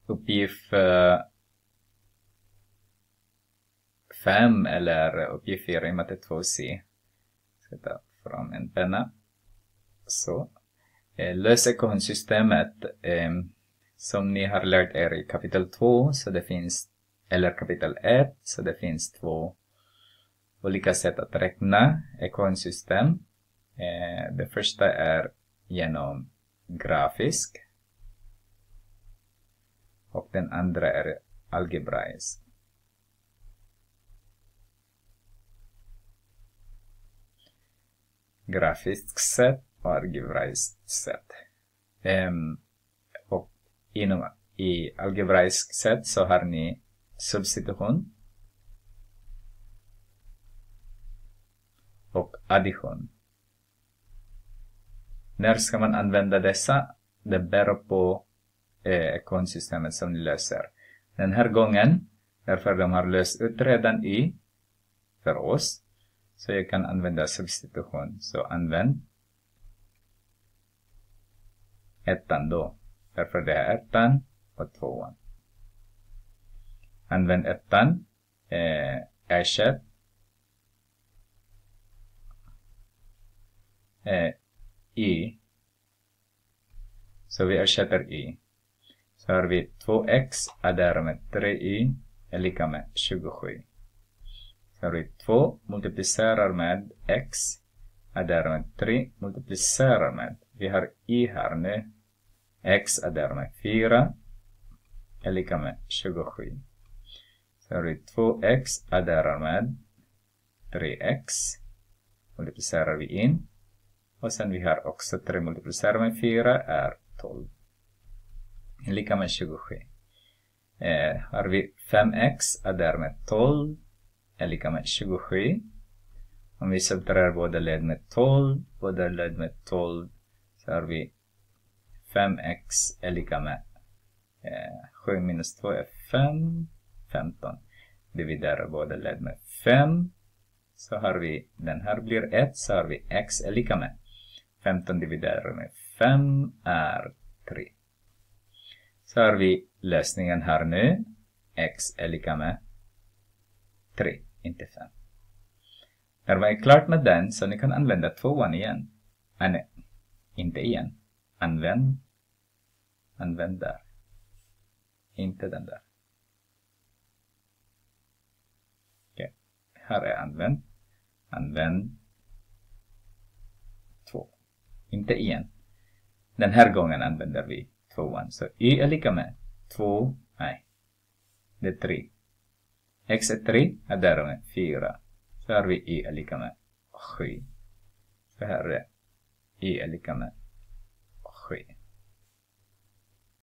uppgift 5 eller uppgift 4 i matte 2C. Ska ta fram en penna. Så. Lös ekvationsystemet som ni har lärt er i kapitel 2, så det finns, eller kapitel 1, så det finns 2 olika sätt att räkna ekvationssystem. Det första är genom grafisk och den andra är algebraisk. Grafiskt sätt och algebraiskt sätt. Och i algebraiskt sätt så har ni substitution och addition. När ska man använda dessa? Det beror på ekvationsystemet som ni löser. Den här gången, därför de har löst ut redan för oss, så jag kan använda substitution. Så använd ettan då. Därför det är ettan och tvåan. Använd ettan. Ersätt. I. Så vi ersätter i. Så har vi 2x adderar med 3y är lika med 27. Så har vi 2 multiplicerar med x adderar med 3 multiplicerar med. Vi har i här nu. X adderar med 4 är lika med 27. Så har vi 2x adderar med 3x. Multiplicerar vi in. Och sen vi har också 3 multiplicerar med 4 är 12. Är lika med 27. Har vi 5x adderar med 12 är lika med 27. Om vi subtraherar båda led med 12, båda led med 12, så har vi 5x är lika med 7 minus 2 är 5, 15. Dividerar båda led med 5, så har vi, den här blir 1, så har vi x är lika med 15 dividerar med 5 är 3. Så har vi lösningen här nu. X är lika med 3, inte 5. När man är klart med den så ni kan använda tvåan igen. Nej, inte igen. Använd där. Inte den där. Okej. Här är använd 2. Inte igen. Den här gången använder vi tvåan. Så y är lika med 2. Nej. Det är 3. X är 3. Är där med 4. Så har vi y är lika med 7. Så här är y är lika med 7.